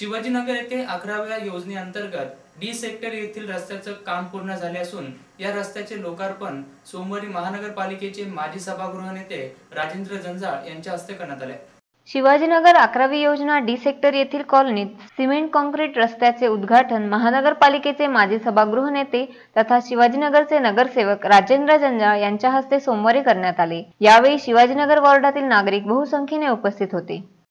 शिवाजीनगर येथे 11व्या योजनेअंतर्गत D sector येथील रस्त्याचं काम पूर्ण झाले असून या रस्त्याचे लोकार्पण सोमवारी महानगरपालिकेचे माजी सभागृह नेते राजेंद्र जंजाळ यांच्या हस्ते करण्यात आले। शिवाजीनगर 11वी योजना डी सेक्टर येथील कॉलनीत सिमेंट काँक्रीट रस्त्याचे उद्घाटन महानगरपालिकेचे माजी सभागृह नेते तथा शिवाजीनगरचे नगरसेवक राजेंद्र जंजाळ यांच्या हस्ते सोमवारी करण्यात आले। यावेळी शिवाजीनगर वॉर्डातील नागरिक बहुसंख्येने उपस्थित होते।